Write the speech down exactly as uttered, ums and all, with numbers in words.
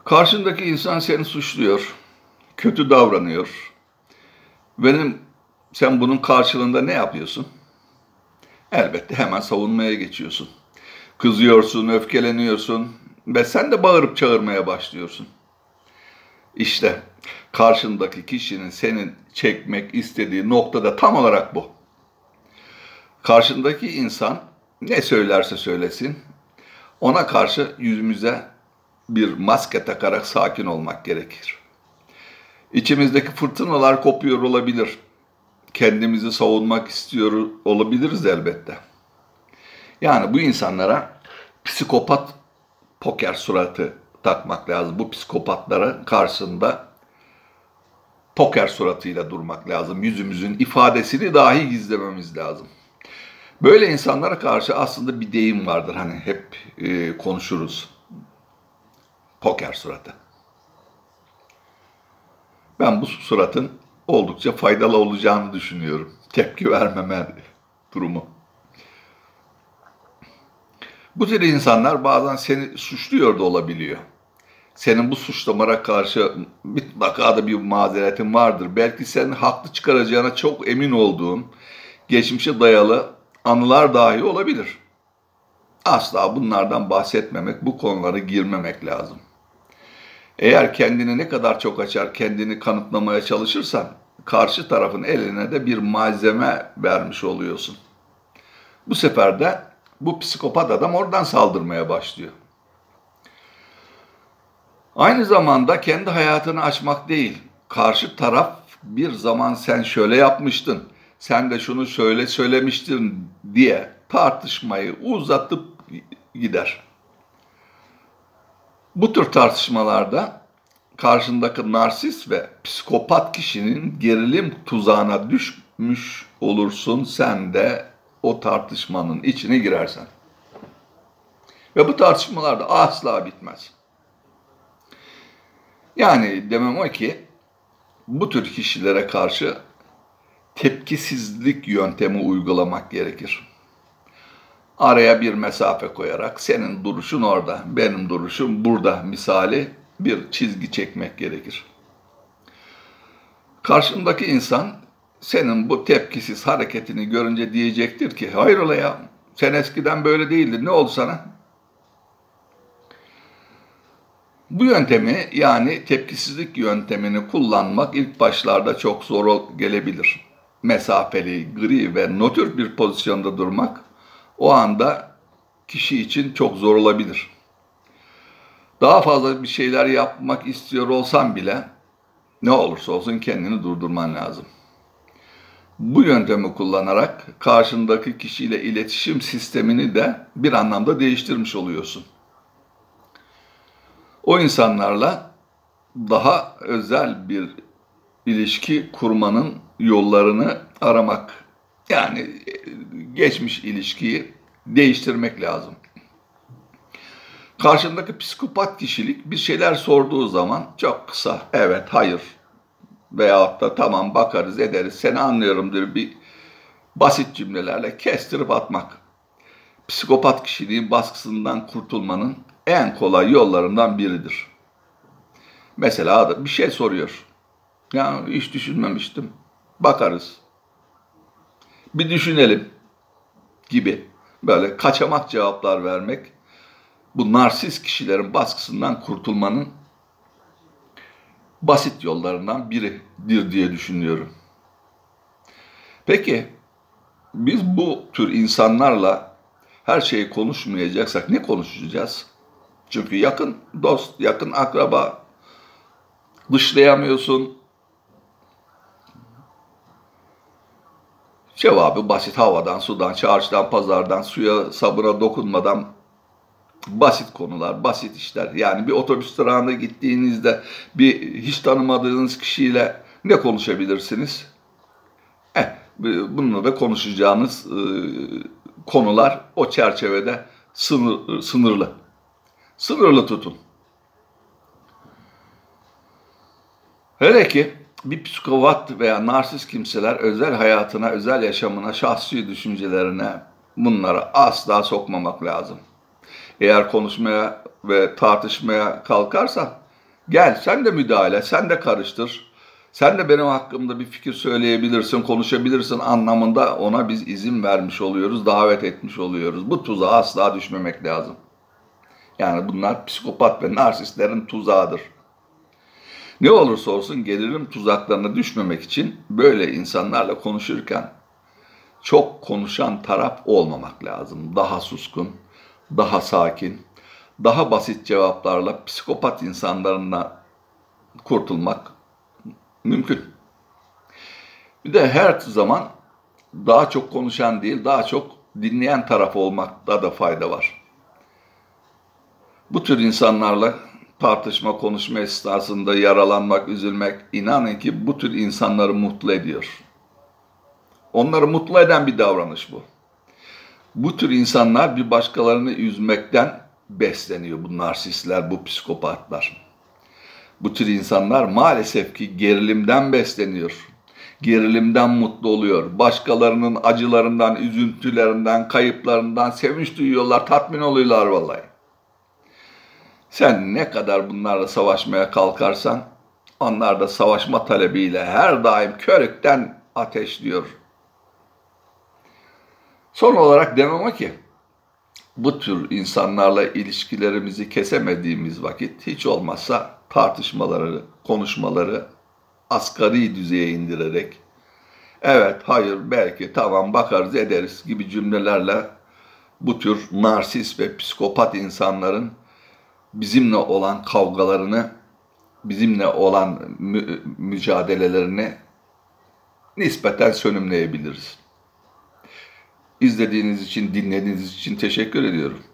Karşındaki insan seni suçluyor, kötü davranıyor. Benim, sen bunun karşılığında ne yapıyorsun? Elbette hemen savunmaya geçiyorsun. Kızıyorsun, öfkeleniyorsun ve sen de bağırıp çağırmaya başlıyorsun. İşte karşındaki kişinin senin çekmek istediği noktada tam olarak bu. Karşındaki insan ne söylerse söylesin, ona karşı yüzümüze bir maske takarak sakin olmak gerekir. İçimizdeki fırtınalar kopuyor olabilir. Kendimizi savunmak istiyor olabiliriz elbette. Yani bu insanlara psikopat poker suratı takmak lazım. Bu psikopatlara karşısında poker suratıyla durmak lazım. Yüzümüzün ifadesini dahi gizlememiz lazım. Böyle insanlara karşı aslında bir deyim vardır. Hani hep e, konuşuruz. Poker suratı. Ben bu suratın oldukça faydalı olacağını düşünüyorum. Tepki vermeme durumu. Bu tür insanlar bazen seni suçluyor da olabiliyor. Senin bu suçlamana karşı mutlaka da bir mazeretin vardır. Belki senin haklı çıkaracağına çok emin olduğun, geçmişe dayalı anılar dahi olabilir. Asla bunlardan bahsetmemek, bu konulara girmemek lazım. Eğer kendini ne kadar çok açar, kendini kanıtlamaya çalışırsan, karşı tarafın eline de bir malzeme vermiş oluyorsun. Bu sefer de bu psikopat adam oradan saldırmaya başlıyor. Aynı zamanda kendi hayatını açmak değil, karşı taraf bir zaman sen şöyle yapmıştın, sen de şunu şöyle söylemiştin diye tartışmayı uzatıp gider. Bu tür tartışmalarda karşındaki narsist ve psikopat kişinin gerilim tuzağına düşmüş olursun, sen de o tartışmanın içine girersen. Ve bu tartışmalar da asla bitmez. Yani demem o ki, bu tür kişilere karşı tepkisizlik yöntemi uygulamak gerekir. Araya bir mesafe koyarak senin duruşun orada, benim duruşum burada misali bir çizgi çekmek gerekir. Karşındaki insan senin bu tepkisiz hareketini görünce diyecektir ki, hayrola ya, sen eskiden böyle değildin, ne oldu sana? Bu yöntemi, yani tepkisizlik yöntemini kullanmak ilk başlarda çok zor gelebilir. Mesafeli, gri ve nötr bir pozisyonda durmak o anda kişi için çok zor olabilir. Daha fazla bir şeyler yapmak istiyor olsan bile ne olursa olsun kendini durdurman lazım. Bu yöntemi kullanarak karşındaki kişiyle iletişim sistemini de bir anlamda değiştirmiş oluyorsun. O insanlarla daha özel bir ilişki kurmanın yollarını aramak, yani geçmiş ilişkiyi değiştirmek lazım. Karşındaki psikopat kişilik bir şeyler sorduğu zaman çok kısa, evet, hayır veyahut da tamam bakarız ederiz, seni anlıyorum diye bir basit cümlelerle kestirip atmak. Psikopat kişiliğin baskısından kurtulmanın en kolay yollarından biridir. Mesela adam bir şey soruyor. Ya hiç düşünmemiştim. Bakarız. Bir düşünelim gibi böyle kaçamak cevaplar vermek bu narsist kişilerin baskısından kurtulmanın basit yollarından biridir diye düşünüyorum. Peki biz bu tür insanlarla her şeyi konuşmayacaksak ne konuşacağız? Çünkü yakın dost, yakın akraba, dışlayamıyorsun. Cevabı basit, havadan, sudan, çarşıdan, pazardan, suya, sabuna dokunmadan basit konular, basit işler. Yani bir otobüs durağına gittiğinizde bir hiç tanımadığınız kişiyle ne konuşabilirsiniz? Eh, bununla da konuşacağınız e, konular o çerçevede sınır, sınırlı. Sınırlı tutun. Hele ki bir psikopat veya narsist kimseler özel hayatına, özel yaşamına, şahsi düşüncelerine bunları asla sokmamak lazım. Eğer konuşmaya ve tartışmaya kalkarsa Gel sen de müdahale, sen de karıştır. Sen de benim hakkımda bir fikir söyleyebilirsin, konuşabilirsin anlamında ona biz izin vermiş oluyoruz, davet etmiş oluyoruz. Bu tuzağa asla düşmemek lazım. Yani bunlar psikopat ve narsistlerin tuzağıdır. Ne olursa olsun gelirim tuzaklarına düşmemek için böyle insanlarla konuşurken çok konuşan taraf olmamak lazım. Daha suskun, daha sakin, daha basit cevaplarla psikopat insanlarına kurtulmak mümkün. Bir de her zaman daha çok konuşan değil, daha çok dinleyen taraf olmakta da fayda var. Bu tür insanlarla tartışma, konuşma esnasında yaralanmak, üzülmek, inanın ki bu tür insanları mutlu ediyor. Onları mutlu eden bir davranış bu. Bu tür insanlar bir başkalarını üzmekten besleniyor, bu narsistler, bu psikopatlar. Bu tür insanlar maalesef ki gerilimden besleniyor. Gerilimden mutlu oluyor. Başkalarının acılarından, üzüntülerinden, kayıplarından sevinç duyuyorlar, tatmin oluyorlar vallahi. Sen ne kadar bunlarla savaşmaya kalkarsan, onlar da savaşma talebiyle her daim körükten ateşliyor. Son olarak demem o ki, bu tür insanlarla ilişkilerimizi kesemediğimiz vakit hiç olmazsa tartışmaları, konuşmaları asgari düzeye indirerek evet, hayır, belki, tamam, bakarız ederiz gibi cümlelerle bu tür narsist ve psikopat insanların bizimle olan kavgalarını, bizimle olan mü- mücadelelerini nispeten sönümleyebiliriz. İzlediğiniz için, dinlediğiniz için teşekkür ediyorum.